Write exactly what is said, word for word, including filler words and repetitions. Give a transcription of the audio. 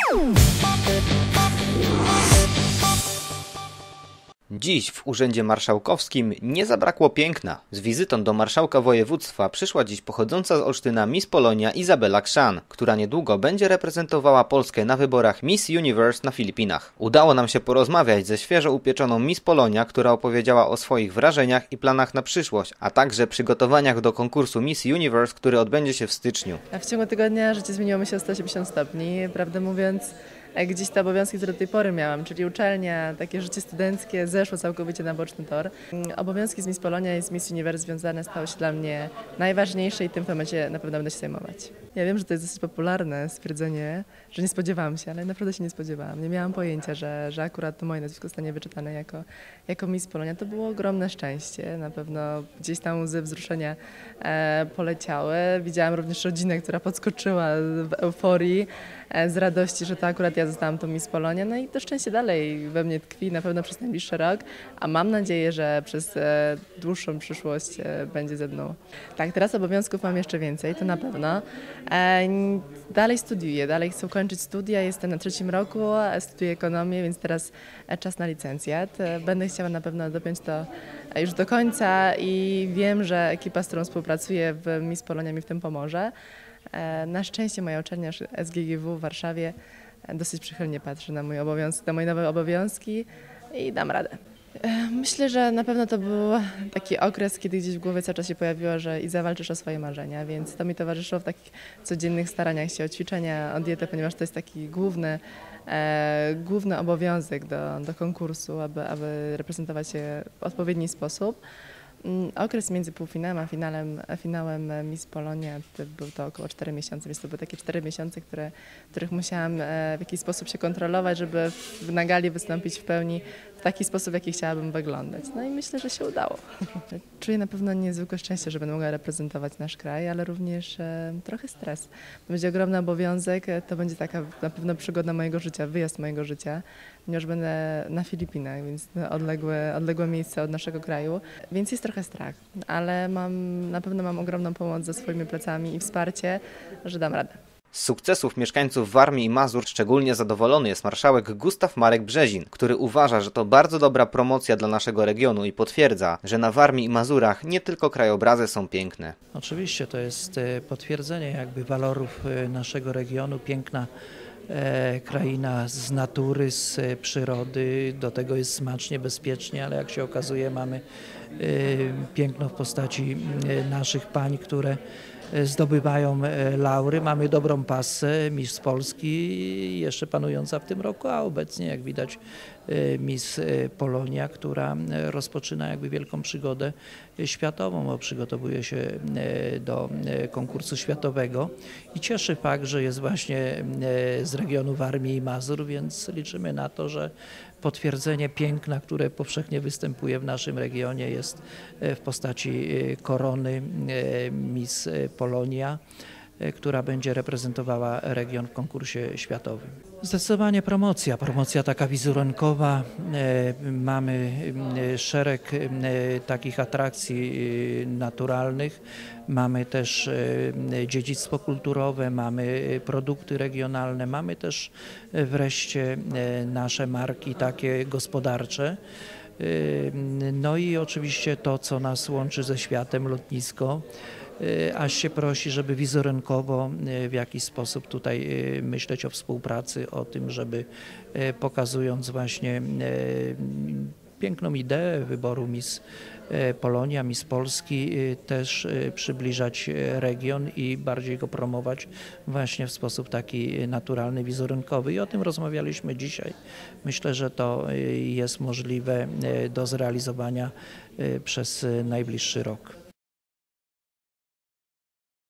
Dziś w Urzędzie Marszałkowskim nie zabrakło piękna. Z wizytą do marszałka województwa przyszła dziś pochodząca z Olsztyna Miss Polonia Izabela Krzan, która niedługo będzie reprezentowała Polskę na wyborach Miss Universe na Filipinach. Udało nam się porozmawiać ze świeżo upieczoną Miss Polonia, która opowiedziała o swoich wrażeniach i planach na przyszłość, a także przygotowaniach do konkursu Miss Universe, który odbędzie się w styczniu. W ciągu tygodnia życie zmieniło mi się o sto osiemdziesiąt stopni, prawdę mówiąc. Gdzieś te obowiązki, które do tej pory miałam, czyli uczelnia, takie życie studenckie, zeszło całkowicie na boczny tor. Obowiązki z Miss Polonia i z Miss Universe związane stały się dla mnie najważniejsze i tym w tym momencie na pewno będę się zajmować. Ja wiem, że to jest dosyć popularne stwierdzenie, że nie spodziewałam się, ale naprawdę się nie spodziewałam. Nie miałam pojęcia, że, że akurat to moje nazwisko zostanie wyczytane jako, jako Miss Polonia. To było ogromne szczęście, na pewno gdzieś tam łzy wzruszenia e, poleciały. Widziałam również rodzinę, która podskoczyła w euforii, e, z radości, że to akurat ja zostałam tą Miss Polonia, no i to szczęście dalej we mnie tkwi, na pewno przez najbliższy rok, a mam nadzieję, że przez e, dłuższą przyszłość e, będzie ze mną. Tak, teraz obowiązków mam jeszcze więcej, to na pewno. E, dalej studiuję, dalej chcę kończyć studia, jestem na trzecim roku, studiuję ekonomię, więc teraz e, czas na licencjat. E, będę chciała na pewno dopiąć to e, już do końca i wiem, że ekipa, z którą współpracuję w Miss Polonia mi w tym pomoże. E, na szczęście moja uczelnia S G G W w Warszawie dosyć przychylnie patrzy na mój obowiązek, na moje nowe obowiązki i dam radę. Myślę, że na pewno to był taki okres, kiedy gdzieś w głowie cały czas się pojawiło, że i zawalczysz o swoje marzenia, więc to mi towarzyszyło w takich codziennych staraniach się o ćwiczenia, o dietę, ponieważ to jest taki główny, e, główny obowiązek do, do konkursu, aby, aby reprezentować się w odpowiedni sposób. Okres między półfinałem a finałem, a finałem Miss Polonia to był to około cztery miesiące, więc to były takie cztery miesiące, które, w których musiałam w jakiś sposób się kontrolować, żeby w, na gali wystąpić w pełni w taki sposób, w jaki chciałabym wyglądać. No i myślę, że się udało. Czuję na pewno niezwykłe szczęście, że będę mogła reprezentować nasz kraj, ale również e, trochę stres. To będzie ogromny obowiązek, to będzie taka na pewno przygoda mojego życia, wyjazd mojego życia, ponieważ będę na Filipinach, więc odległe, odległe miejsce od naszego kraju, więc jest trochę strach, ale mam, na pewno mam ogromną pomoc za swoimi plecami i wsparcie, że dam radę. Z sukcesów mieszkańców Warmii i Mazur szczególnie zadowolony jest marszałek Gustaw Marek Brzezin, który uważa, że to bardzo dobra promocja dla naszego regionu i potwierdza, że na Warmii i Mazurach nie tylko krajobrazy są piękne. Oczywiście to jest potwierdzenie jakby walorów naszego regionu, piękna E, kraina z natury, z e, przyrody, do tego jest smacznie, bezpiecznie, ale jak się okazuje mamy e, piękno w postaci e, naszych pań, które e, zdobywają e, laury. Mamy dobrą pasę, Miss Polski jeszcze panująca w tym roku, a obecnie jak widać e, Miss Polonia, która rozpoczyna jakby wielką przygodę światową, bo przygotowuje się e, do e, konkursu światowego i cieszy fakt, że jest właśnie e, z regionu Warmii i Mazur, więc liczymy na to, że potwierdzenie piękna, które powszechnie występuje w naszym regionie, jest w postaci korony Miss Polonia, która będzie reprezentowała region w konkursie światowym. Zdecydowanie promocja, promocja taka wizerunkowa. Mamy szereg takich atrakcji naturalnych, mamy też dziedzictwo kulturowe, mamy produkty regionalne, mamy też wreszcie nasze marki takie gospodarcze. No i oczywiście to, co nas łączy ze światem, lotnisko. Aż się prosi, żeby wizerunkowo w jakiś sposób tutaj myśleć o współpracy, o tym, żeby pokazując właśnie piękną ideę wyboru Miss Polonia, Miss Polski, też przybliżać region i bardziej go promować właśnie w sposób taki naturalny, wizerunkowy. I o tym rozmawialiśmy dzisiaj. Myślę, że to jest możliwe do zrealizowania przez najbliższy rok.